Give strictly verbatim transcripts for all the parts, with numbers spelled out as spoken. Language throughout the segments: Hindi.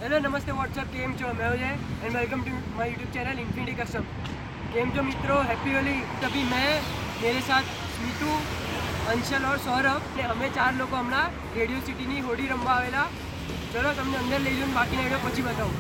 हेलो नमस्ते व्हाट्सअप केम छो मैं Ajay and welcome to my YouTube channel infinity custom. केम छो मित्रों, हैप्पी होली। तभी मैं मेरे साथ स्मितु, अंशल और सौरभ ने અમે ચાર લોકો હમણાં રેડિયો સિટીની હોડી રમવા આવેલા। ચલો તમને અંદર લઈ જઈને બાકીના વિડીયો પછી બતાવું।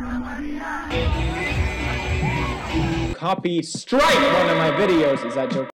Copy strike one of my videos. Is that joke?